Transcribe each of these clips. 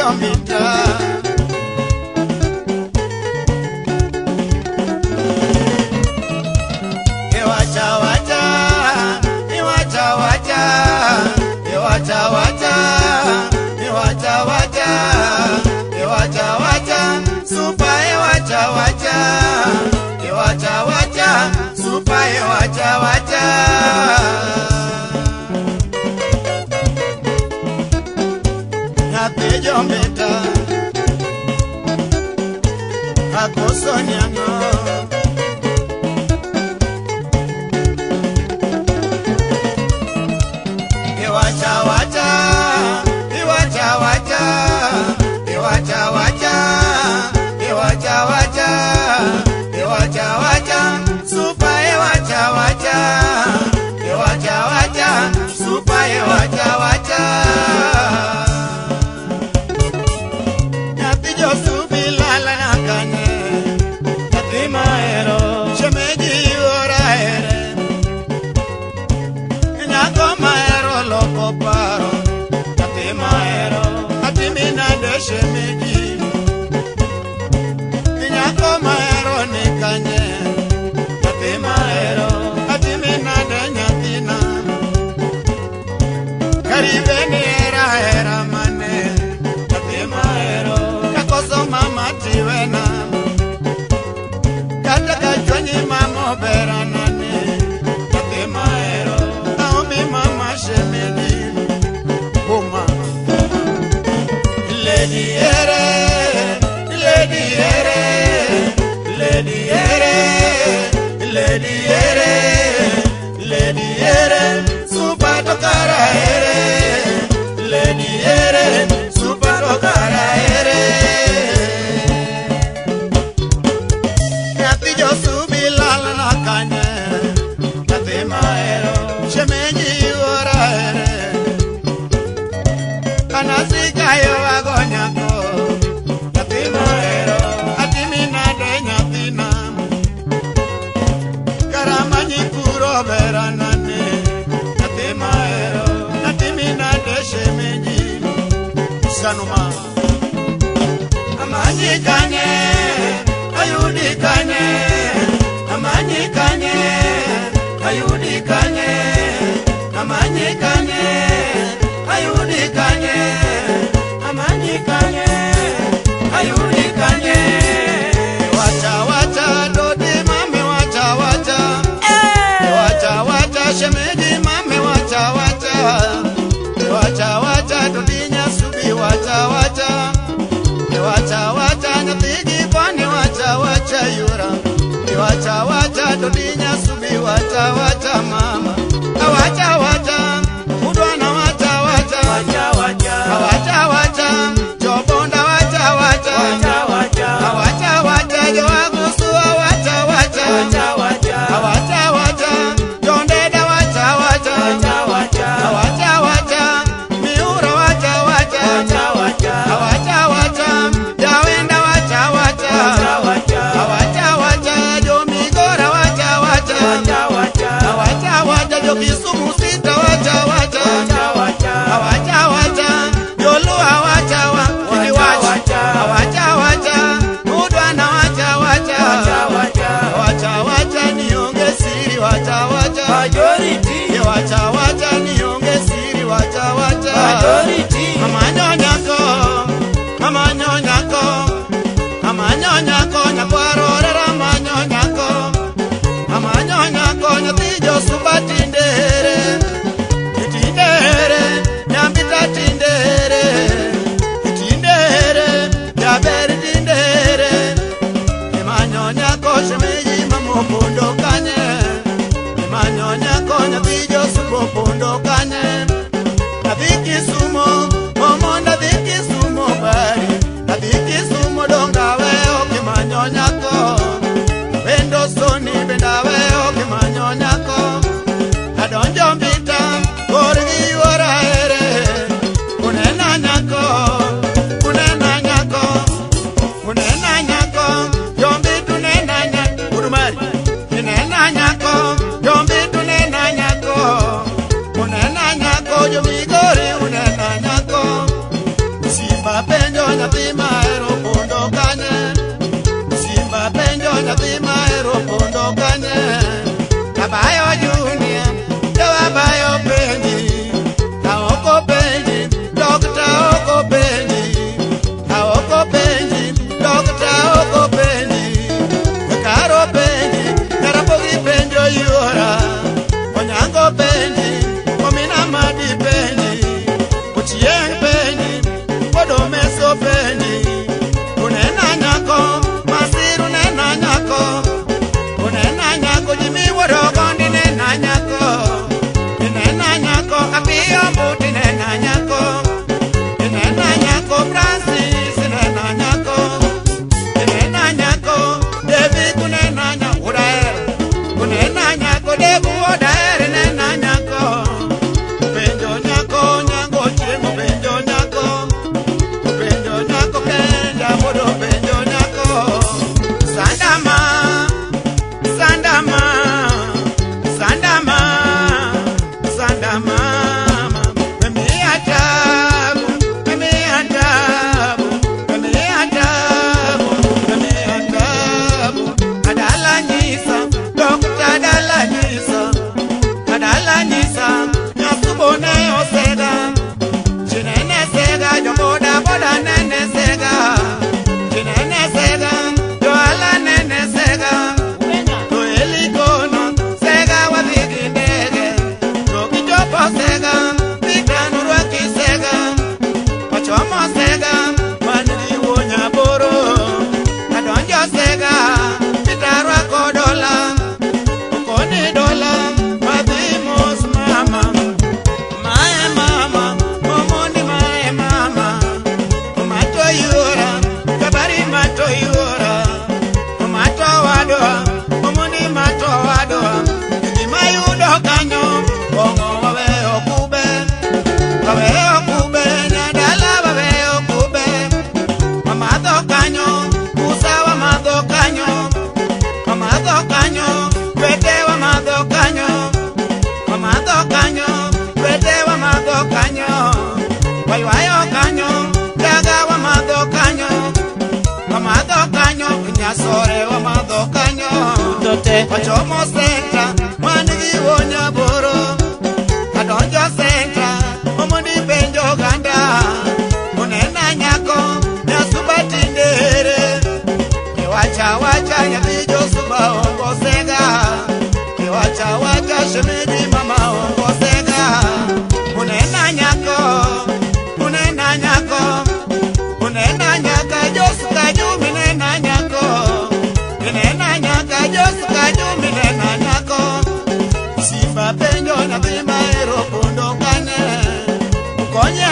jomita Ewacha wacha Ewacha wacha Ewacha wacha Ewacha wacha Ewacha wacha Super ewacha wacha Ewacha wacha Super ewacha wacha Nyathi jomita Akoso nyano Ewacha wacha Ewacha wacha Ewacha wacha Ewacha wacha Ewacha wacha Super ewacha wacha Ewacha wacha Super ewacha wacha Nyathi josubilala nakane Nyathi maero Shemeji ora ere Nyako maero loko paro Nyathi maero Atimina de shemeji Nyako maero nikanye Nyathi maero Atimina de nyathina Karibeni era era mane Nyathi maero Kakoso mama tiwena Kata kachonyi mamo beranane Nyathi maero Aomi mama shemedi Oma Lady ere Lady ere Lady ere Lady ere Lady ere Super tokara ere Lady ere Super tokara ere Nyathi josubilala nakanye Nyathi maero Shemeji ora ere Anasika yo agonyako Nyathi maero Atimina de nyathina Karamanyi puro beranane Nyathi maero Atimina de shemeji Sanuma Amanyi kanye Ayudi kanye Amanyi kanye Ayudi kanye Amanyi kanye Ayudi kanye Amanyi kanye Ayudi kanye Wacha wacha dodi mame wacha wacha Wacha wacha shemeji mame wacha wacha Wacha wacha dodi nyasubi wacha wacha Wacha wacha nyapigi kwani wacha wacha yura Wacha wacha dodi nyasubi wacha wacha mama Wacha wacha udwana wacha wacha Wacha wacha Wacha wacha jobonda wacha wacha Wacha wacha Wacha joagusu wacha wacha Wacha wacha jondeda wacha wacha Wacha wacha miura wacha wacha Wacha wacha jawenda wacha wacha Wacha wacha jomigora wacha wacha Wacha wacha jokisumu sita waywayo kanyo daga wamadho kanyo nyasore wamadho kanyo wachomo senta manigi wonya boro adonjo senta omondi penjo ganda unena nyako nyasubatindere wacha nyathi Josuba ongosega wacha shemedi mama ongosega unena nyaka Josuka jumi nena nyako Josuka jumi nena nyako simba penjo na bima ero pondo kane kukonye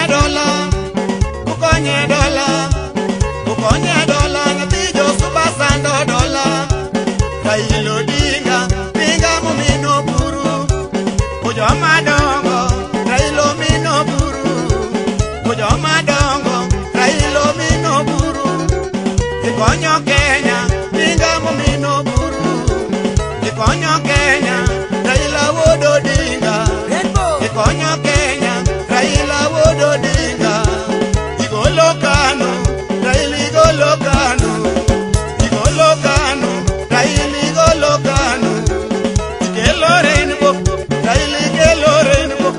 dola nyathi Josuba sando dola kailo dinga mumino buru kujo madongo kailo mino buru kujo madongo kailo mino buru ikonyo Kenya dinga mumino buru ikonyo Kenya Raila wodo dinga ikonyo Kenya Raila wodo dinga igolo Kanu Raila igolo Kanu Raila igolo Kanu ikelo Rainbow Raila ikelo Rainbow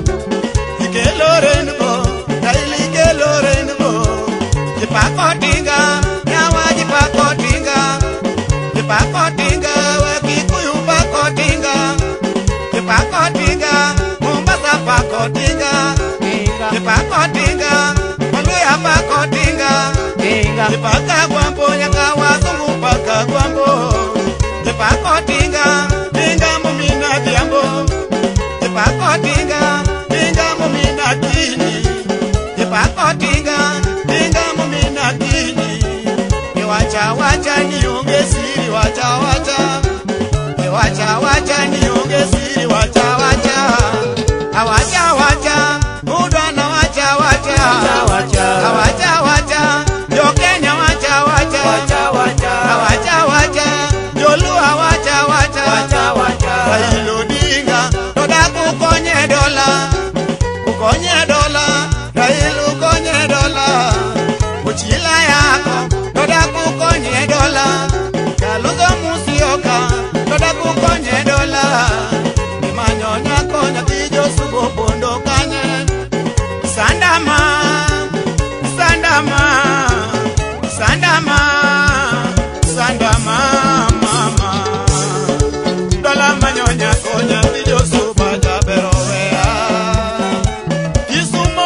Raila ikelo Rainbow jipako dinga nyawa jipako dinga wakikuyu pako dinga Mombasa pako dinga jipako dinga Waluya pako dinga jipaka Gwambo nyaka wazungu paka Gwambo jipako dinga mumina Diambo jipako dinga mumina Dini jipako dinga mumina Dini wacha nionge siri wacha nionge siri wacha udana wacha yo Kenya wacha Joluo wacha Raila Odinga toda kukonye dola Raila ukonye dola uchila yako toda kukonye dola Kalonzo Musyoka toda kukonye dola imanyonya konya tijo subo bondo kanye Sandama mama dola manyonya konya tijo suba jaberowea Kisumo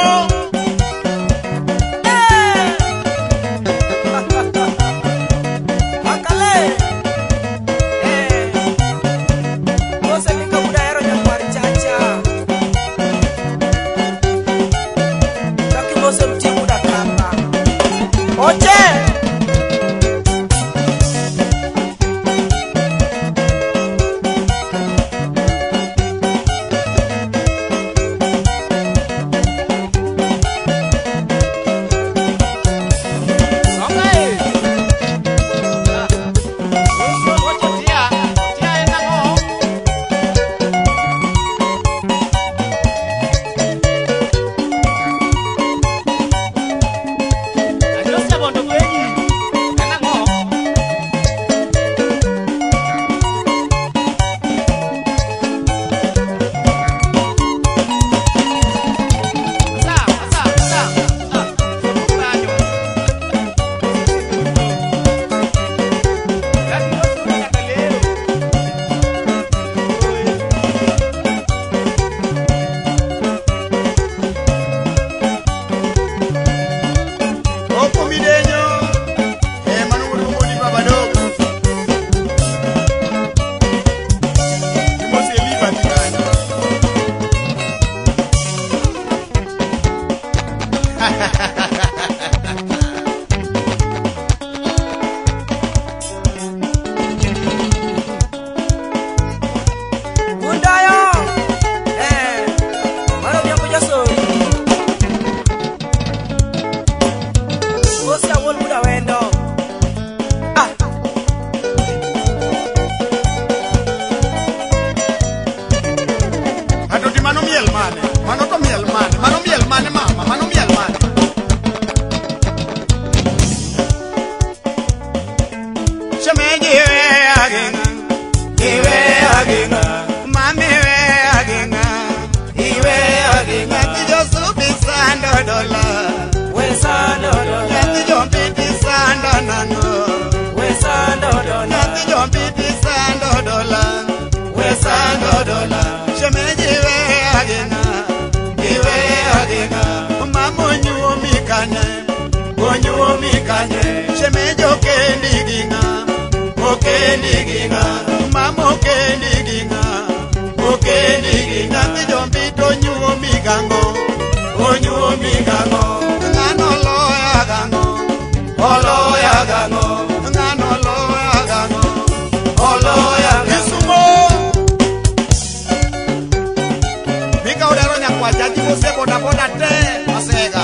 Mano miel mane, mano miel mane mama, mano miel mane. mbiti sando dola, we sando dola. Shemeji we agena, iwe agena. Mamo nyuo mikanye, shemejo kendi ginga, mamo kendi ginga, mijo mbito nyuo migango, ngano loya gango, ngano loya gango, Kisumo. Mika udaro nyakwa jaji mose boda te, masega.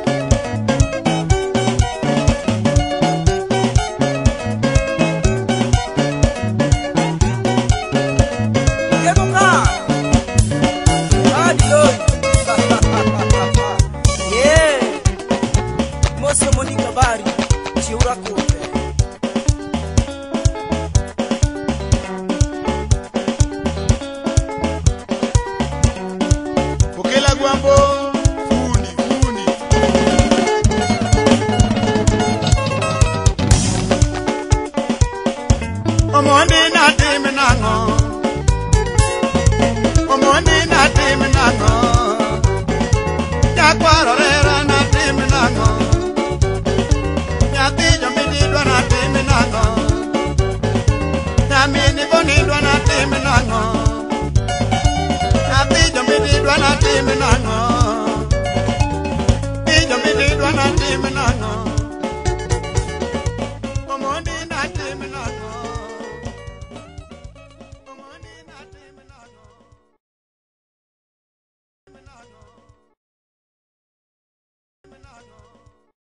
Omondi na timi nango, Nyakwaro rera na timi nango, Nyatijo mididwa na timi nango, Nyamini bonidwa na timi nango, Nyatijo mididwa na timi nango, Tijo mididwa na